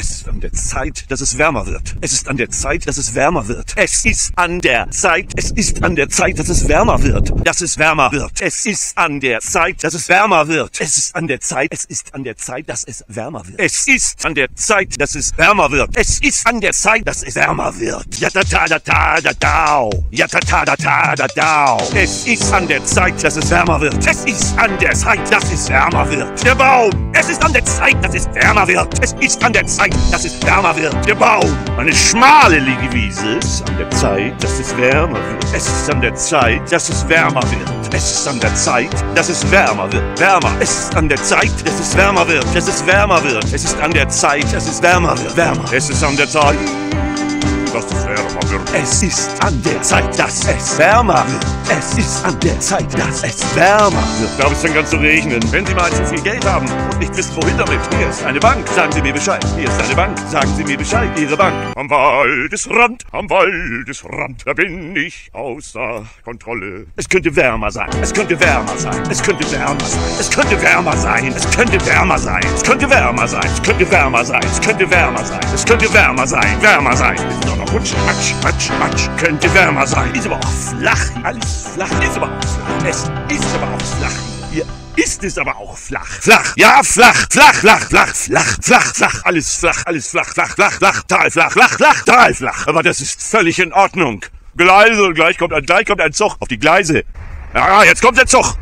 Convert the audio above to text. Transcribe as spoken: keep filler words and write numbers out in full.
Es ist an der Zeit, dass es wärmer wird. Es ist an der Zeit, dass es wärmer wird. Es ist an der Zeit, es ist an der Zeit, dass es wärmer wird. Dass es wärmer wird. Es ist an der Zeit, dass es wärmer wird. Es ist an der Zeit, es ist an der Zeit, dass es wärmer wird. Es ist an der Zeit, dass es wärmer wird. Es ist an der Zeit, dass es wärmer wird. Ja ta ta da ta da dau. Ja ta ta da ta da dau. Es ist an der Zeit, dass es wärmer wird. Es ist an der Zeit, dass es wärmer wird. Der Baum. Es ist an der Zeit, dass es wärmer wird. Es ist an der Zeit, dass es wärmer wird. Der Baum. Eine schmale Liegewiese. Es ist an der Zeit, dass es wärmer wird. Es ist an der Zeit, dass es wärmer wird. Es ist an der Zeit, dass es wärmer wird. Wärmer. Es ist an der Zeit, dass es wärmer wird. Dass es wärmer wird. Es ist an der Zeit, dass es wärmer wird. Wärmer. Es ist an der Zeit, dass es wärmer wird. Es ist an der Zeit, dass es wärmer wird. Es ist an der Zeit, dass es wärmer wird. Darf es denn ganz so regnen? Wenn Sie mal zu viel Geld haben und nicht wissen, wohin damit. Hier ist eine Bank, sagen Sie mir Bescheid. Hier ist eine Bank, sagen Sie mir Bescheid. Ihre Bank. Am Waldesrand, am Waldesrand, da bin ich außer Kontrolle. Es könnte wärmer sein. Es könnte wärmer sein. Es könnte wärmer sein. Es könnte wärmer sein. Es könnte wärmer sein. Es könnte wärmer sein. Es könnte wärmer sein. Es könnte wärmer sein. Es könnte wärmer sein. Wärmer sein. Ist doch noch Rutsch, Matsch, Matsch, Matsch. Könnte wärmer sein. Ist aber auch flach. Alles flach. Ist aber auch flach. Es ist aber auch flach. Hier ist es aber auch flach. Flach. Ja, flach. Flach, flach, flach, flach, flach, flach. Alles flach, alles flach, flach, flach, flach, tal, flach, flach, flach, tal, flach. Aber das ist völlig in Ordnung. Gleise und gleich kommt ein, gleich kommt ein Zug auf die Gleise. Ja, jetzt kommt der Zug.